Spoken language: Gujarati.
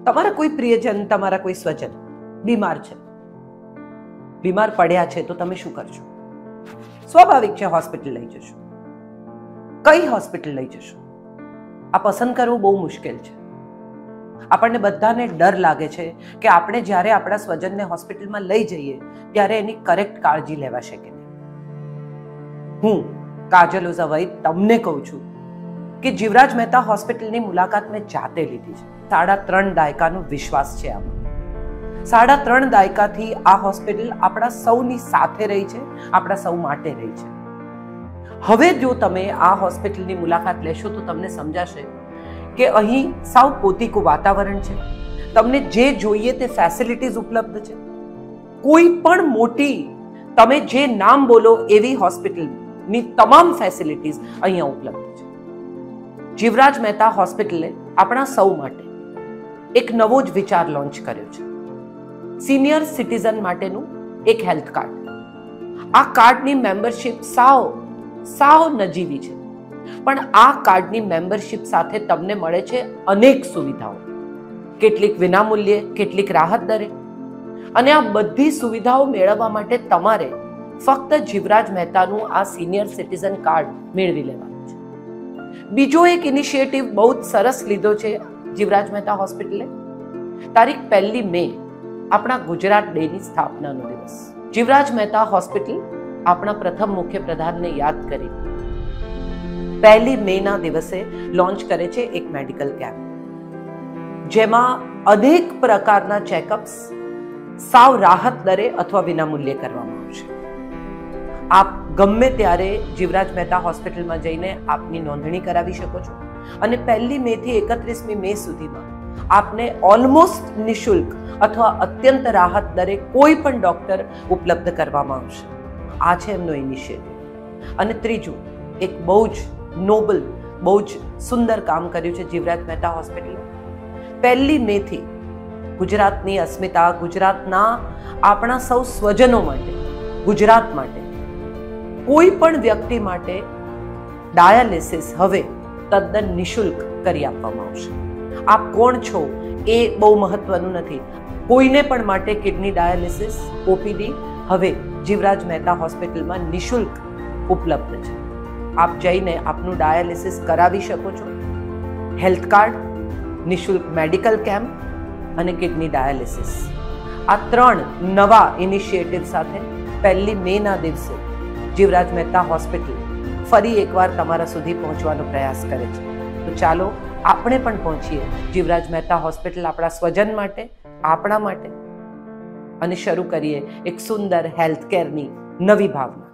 તમારા કોઈ પ્રિયજન, તમારા કોઈ સ્વજન બીમાર છે, બીમાર પડ્યા છે, તો તમે શું કરશો? સ્વાભાવિક છે, હોસ્પિટલ લઈ જશો. કઈ હોસ્પિટલ લઈ જશો? આ પસંદ કરવું બહુ મુશ્કેલ છે. આપણને બધાને ડર લાગે છે કે આપણે જ્યારે આપણા સ્વજનને હોસ્પિટલમાં લઈ જઈએ ત્યારે એની કરેક્ટ કાળજી લેવાશે કે નહીં. હું કાજલ ઓઝા વૈદ તમને કહું છું કે જીવરાજ મહેતા હોસ્પિટલની મુલાકાત મેં જાતે લીધી છે. 3.5 દાયકાનો વિશ્વાસ છે આમાં. 3.5 દાયકાથી આ હોસ્પિટલ આપણા સૌની સાથે રહી છે, આપણા સૌ માટે રહી છે. હવે જો તમે આ હોસ્પિટલની મુલાકાત લેશો તો તમને સમજાશે કે અહીં સાવ પોતીકું વાતાવરણ છે. તમને જે જોઈએ તે ફેસિલિટીઝ ઉપલબ્ધ છે. કોઈ પણ મોટી, તમે જે નામ બોલો એવી હોસ્પિટલની તમામ ફેસિલિટીઝ અહીંયા ઉપલબ્ધ છે. જીવરાજ મહેતા હોસ્પિટલે આપણા સૌ માટે એક નવો જ વિચાર લોન્ચ કર્યો છે. સિનિયર સિટીઝન માટેનું એક હેલ્થ કાર્ડ. આ કાર્ડની મેમ્બરશિપ સાવ નજીવી છે, પણ આ કાર્ડની મેમ્બરશિપ સાથે તમને મળે છે અનેક સુવિધાઓ, કેટલીક વિનામૂલ્યે, કેટલીક રાહત દરે. અને આ બધી સુવિધાઓ મેળવવા માટે તમારે ફક્ત જીવરાજ મહેતાનું આ સિનિયર સિટીઝન કાર્ડ મેળવી લેવાનું છે. બીજો એક ઇનિશિયેટિવ બહુ જ સરસ લીધો છે જીવરાજ મહેતા હોસ્પિટલે. તારીખ 1 મે આપણા ગુજરાત ડેની સ્થાપનાનો દિવસ. જીવરાજ મહેતા હોસ્પિટલ આપણા પ્રથમ મુખ્યપ્રધાનને યાદ કરી 1 મેના દિવસે લોન્ચ કરે છે એક મેડિકલ કેમ્પ, જેમાં અનેક પ્રકારના ચેકઅપ્સ સાવ રાહત દરે અથવા વિનામૂલ્યે કરવામાં આવશે. આપ ગમે ત્યારે જીવરાજ મહેતા હોસ્પિટલમાં જઈને આપની નોંધણી કરાવી શકો છો અને 1 મે થી 31 મે સુધીમાં આપને ઓલમોસ્ટ નિઃશુલ્ક અથવા અત્યંત રાહત દરે કોઈ પણ ડોક્ટર ઉપલબ્ધ કરવામાં આવશે. આ છે એમનો ઇનિશિયેટિવ. અને ત્રીજું, એક બહુ જ નોબલ, બહુ જ સુંદર કામ કર્યું છે જીવરાજ મહેતા હોસ્પિટલે. 1 મે થી ગુજરાતની અસ્મિતા, ગુજરાતના આપણા સૌ સ્વજનો માટે, ગુજરાત માટે કોઈ પણ વ્યક્તિ માટે ડાયાલિસિસ હવે તદ્દન નિઃશુલ્ક કરી આપવામાં આવશે. આપ કોણ છો એ બહુ મહત્વનું નથી. કોઈને પણ માટે કિડની ડાયાલિસિસ, ઓપીડી હવે જીવરાજ મહેતા હોસ્પિટલમાં નિઃશુલ્ક ઉપલબ્ધ છે. આપ જઈને આપનું ડાયાલિસિસ કરાવી શકો છો. હેલ્થ કાર્ડ, નિઃશુલ્ક મેડિકલ કેમ્પ અને કિડની ડાયાલિસિસ, આ 3 નવા ઇનિશિયેટિવ સાથે 1 મેના દિવસે જીવરાજ મહેતા હોસ્પિટલ ફરી એકવાર તમારા સુધી પહોંચવાનો પ્રયાસ કરે છે. તો ચાલો આપણે પણ પહોંચીએ જીવરાજ મહેતા હોસ્પિટલ આપણા સ્વજન માટે, આપણા માટે, અને શરૂ કરીએ એક સુંદર હેલ્થ કેરની નવી ભાવના.